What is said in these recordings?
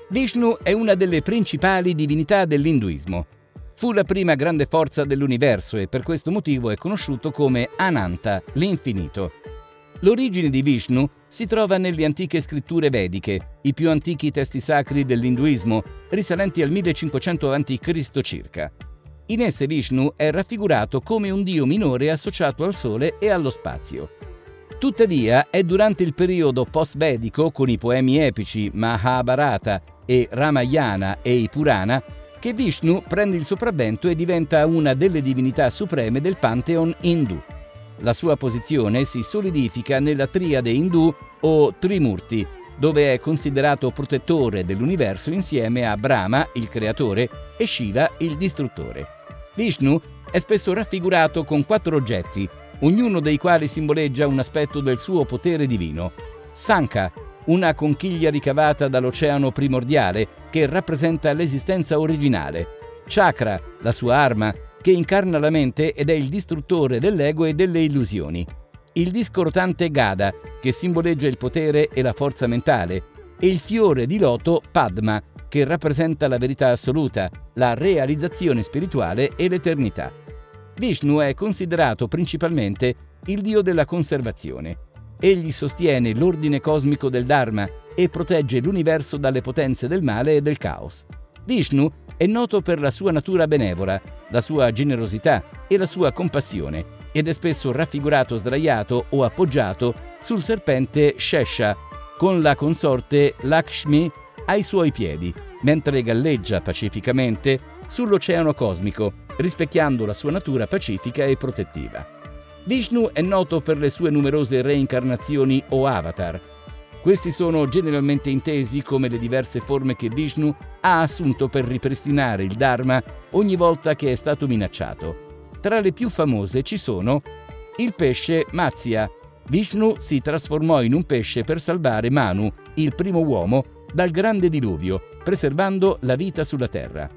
Vishnu è una delle principali divinità dell'induismo. Fu la prima grande forza dell'universo e per questo motivo è conosciuto come Ananta, l'infinito. L'origine di Vishnu si trova nelle antiche scritture vediche, i più antichi testi sacri dell'induismo, risalenti al 1500 a.C. circa. In esse Vishnu è raffigurato come un dio minore associato al Sole e allo spazio. Tuttavia, è durante il periodo post-vedico, con i poemi epici Mahabharata e Ramayana e i Purana, che Vishnu prende il sopravvento e diventa una delle divinità supreme del Pantheon indù. La sua posizione si solidifica nella triade indù o Trimurti, dove è considerato protettore dell'universo insieme a Brahma, il creatore, e Shiva, il distruttore. Vishnu è spesso raffigurato con 4 oggetti, ognuno dei quali simboleggia un aspetto del suo potere divino. Sankha, una conchiglia ricavata dall'oceano primordiale che rappresenta l'esistenza originale. Chakra, la sua arma, che incarna la mente ed è il distruttore dell'ego e delle illusioni. Il disco rotante Gada, che simboleggia il potere e la forza mentale, e il fiore di loto Padma, che rappresenta la verità assoluta, la realizzazione spirituale e l'eternità. Vishnu è considerato principalmente il dio della conservazione. Egli sostiene l'ordine cosmico del Dharma e protegge l'universo dalle potenze del male e del caos. Vishnu è noto per la sua natura benevola, la sua generosità e la sua compassione, ed è spesso raffigurato sdraiato o appoggiato sul serpente Shesha, con la consorte Lakshmi ai suoi piedi, mentre galleggia pacificamente sull'oceano cosmico, rispecchiando la sua natura pacifica e protettiva. Vishnu è noto per le sue numerose reincarnazioni o avatar. Questi sono generalmente intesi come le diverse forme che Vishnu ha assunto per ripristinare il Dharma ogni volta che è stato minacciato. Tra le più famose ci sono il pesce Matsya. Vishnu si trasformò in un pesce per salvare Manu, il primo uomo, dal grande diluvio, preservando la vita sulla terra.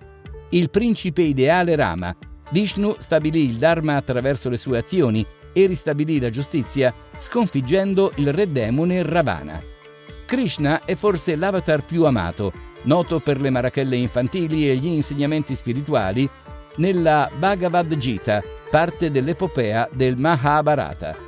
Il principe ideale Rama. Vishnu stabilì il Dharma attraverso le sue azioni e ristabilì la giustizia, sconfiggendo il re demone Ravana. Krishna è forse l'avatar più amato, noto per le marachelle infantili e gli insegnamenti spirituali nella Bhagavad Gita, parte dell'epopea del Mahabharata.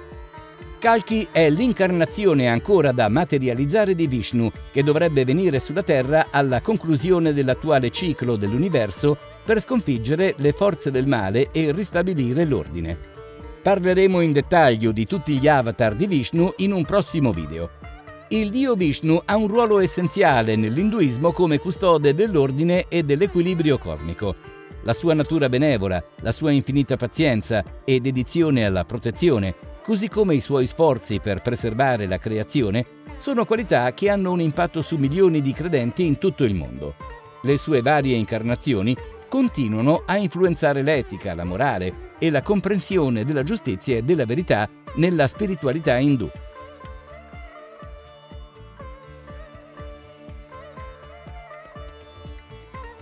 Kalki è l'incarnazione ancora da materializzare di Vishnu, che dovrebbe venire sulla Terra alla conclusione dell'attuale ciclo dell'universo per sconfiggere le forze del male e ristabilire l'ordine. Parleremo in dettaglio di tutti gli avatar di Vishnu in un prossimo video. Il dio Vishnu ha un ruolo essenziale nell'induismo come custode dell'ordine e dell'equilibrio cosmico. La sua natura benevola, la sua infinita pazienza e dedizione alla protezione, così come i suoi sforzi per preservare la creazione, sono qualità che hanno un impatto su milioni di credenti in tutto il mondo. Le sue varie incarnazioni continuano a influenzare l'etica, la morale e la comprensione della giustizia e della verità nella spiritualità indù.